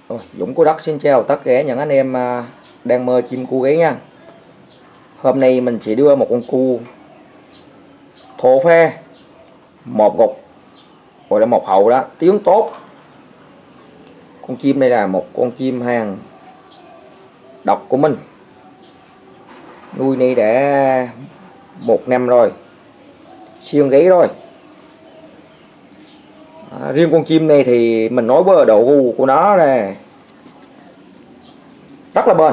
Dũng Cô Đất xin chào tất cả những anh em đang mơ chim cu gáy nha. Hôm nay mình sẽ đưa một con cu thổ phê một gục gọi là một hậu đó, tiếng tốt. Con chim này là một con chim hàng độc của mình, nuôi này đã 1 năm rồi, xuyên gáy rồi. Riêng con chim này thì mình nói với độ gu của nó là rất là bền.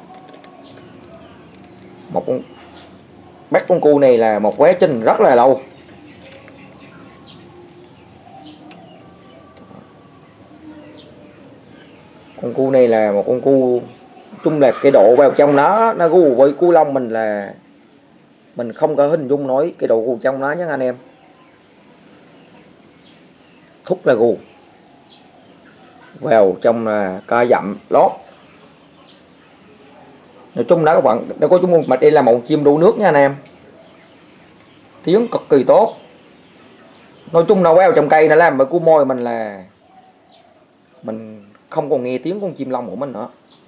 Bắt con cu này là một quá trình rất là lâu. Con cu này là một con cu, chung là cái độ vào trong nó gu với cu lông mình là mình không có hình dung nói cái độ gu trong nó nhé anh em. Thúc là gu, vào trong là ca dặm lót. Nói chung đó các bạn, nó có chung mà đây là một chim đu nước nha anh em, tiếng cực kỳ tốt. Nói chung nó vào trong cây nó làm với cu môi mình là mình không còn nghe tiếng con chim lông của mình nữa.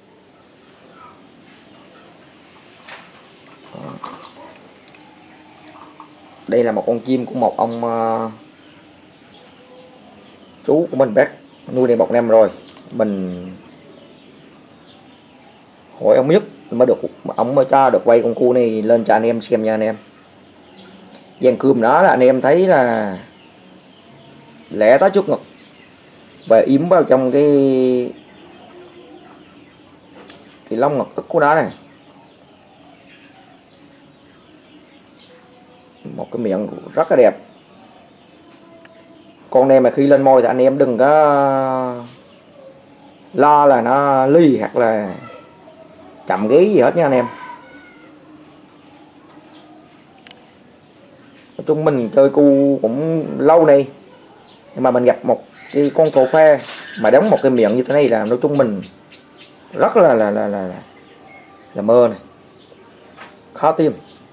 Đây là một con chim của một ông chú của mình bác nuôi đây 1 năm rồi. Mình hỏi ông biết mới được, ông mới cho được quay con cu này lên cho anh em xem nha anh em. Dàn cườm đó là anh em thấy là lẻ tới trước ngực và yếm vào trong cái lông ngực ức của nó này. Một cái miệng rất là đẹp. Con này mà khi lên môi thì anh em đừng có lo là nó ly hoặc là chậm gáy gì hết nha anh em. Nói chung mình chơi cu cũng lâu nay, nhưng mà mình gặp một cái con thổ phê mà đóng một cái miệng như thế này là nói chung mình rất là mơ này, khó tìm.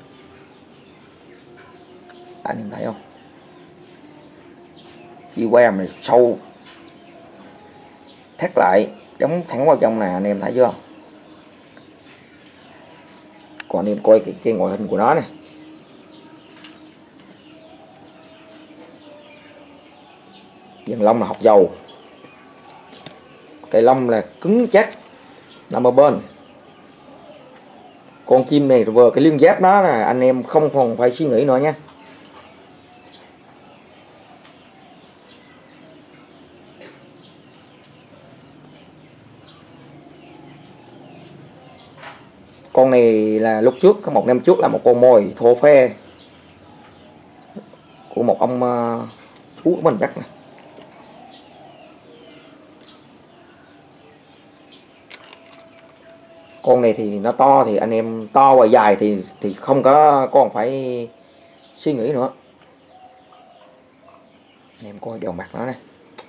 Anh em thấy không, chi que mà sâu thét lại đóng thẳng vào trong nè, anh em thấy chưa? Còn anh em coi cái ngoại hình của nó này, dàn lông là học dầu, cái lông là cứng chắc nằm ở bên. Con chim này vừa cái lưng giáp nó là anh em không còn phải suy nghĩ nữa nha. Con này là lúc trước, có 1 năm trước là một con mồi thổ phê của một ông chú của mình bắt này. Con này thì nó to, thì anh em to và dài thì không có còn phải suy nghĩ nữa. Anh em coi đều mặt nó này.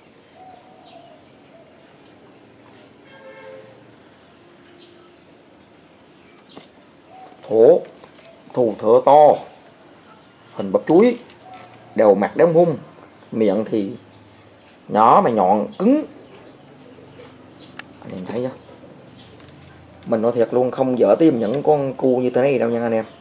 Thù thở to, hình bắp chuối, đều mặt đóng hung, miệng thì nhỏ mà nhọn cứng. Anh em thấy chưa? Mình nói thiệt luôn, không dở tìm những con cu như thế này đâu nha anh em.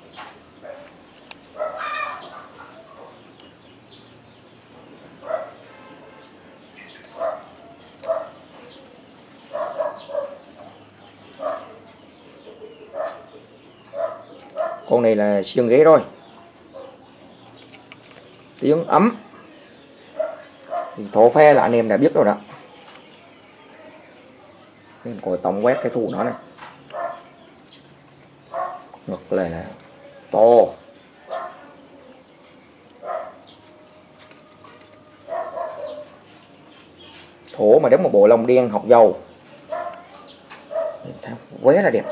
Con này là xuyên ghế rồi, tiếng ấm thì thổ phê là anh em đã biết rồi đó. Em coi tổng quét cái thù nó này, ngực là to, thổ mà đóng một bộ lông đen học dầu, quá là đẹp.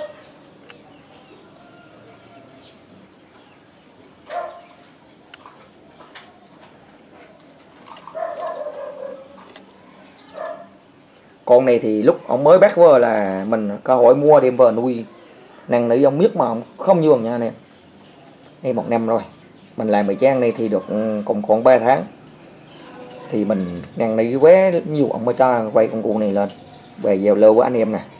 Con này thì lúc ông mới bắt vừa là mình cơ hội mua đem về nuôi năn nỉ ông biết mà ông không nhường nha anh em. Đây 1 năm rồi, mình làm bài trang này thì được còn khoảng 3 tháng thì mình năn nỉ quá nhiều ông mới cho quay con cu này lên. về giao lưu với anh em nè.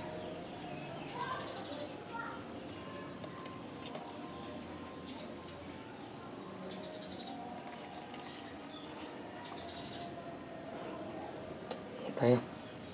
Thấy không?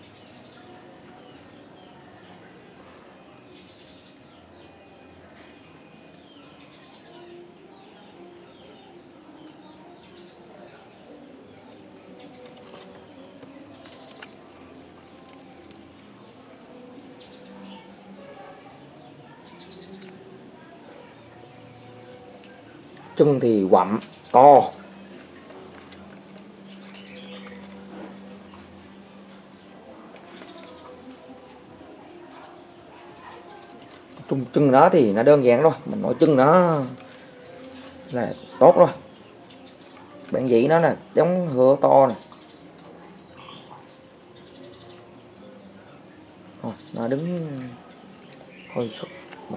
Chân thì quặm to. Chân nó thì nó đơn giản thôi, mình nói chân nó là tốt rồi. Bản dĩ nó là giống hươu to nè. Nó đứng hơi sụp, mình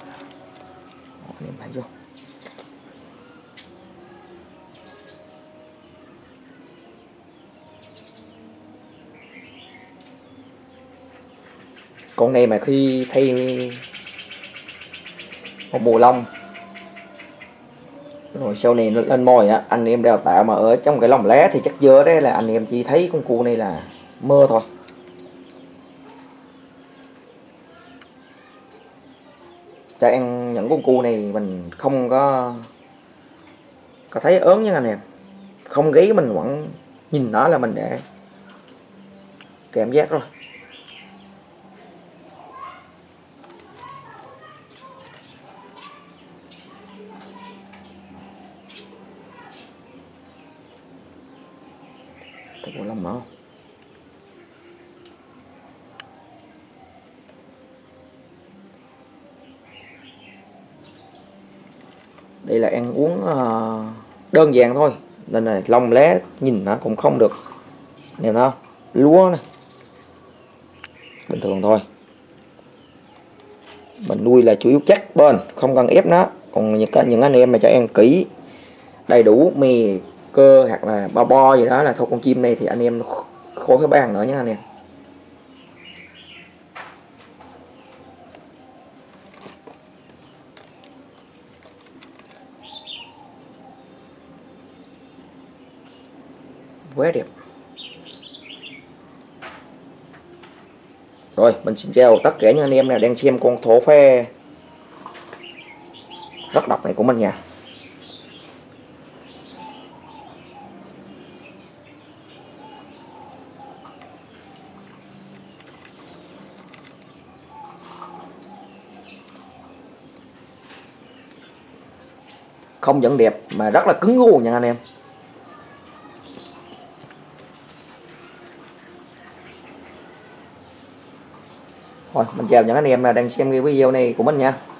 em thấy chưa? Con này mà khi thay một bộ lông rồi sau này nó lên mồi á, anh em đào tạo mà ở trong cái lồng lá thì chắc dơ đấy, là anh em chỉ thấy con cua này là mơ thôi. Cho ăn những con cua này mình không có thấy ớn nha anh em, không gáy mình vẫn nhìn nó là mình để cảm giác rồi. Thấy bộ lông nó đây là ăn uống đơn giản thôi, nên là lông lá nhìn nó cũng không được nè, nó lúa này bình thường thôi. Mình nuôi là chủ yếu chắc bên, không cần ép nó. Còn những anh em mà cho ăn kỹ đầy đủ mì cơ hoặc là bao bo gì đó là thôi, con chim này thì anh em khối cái bàn nữa nha anh em. Quá đẹp. Rồi mình xin chào tất cả những anh em nào đang xem con thổ phê rất độc này của mình nha. Không vẫn đẹp mà rất là cứng gu nha anh em. Rồi mình chào những anh em là đang xem cái video này của mình nha.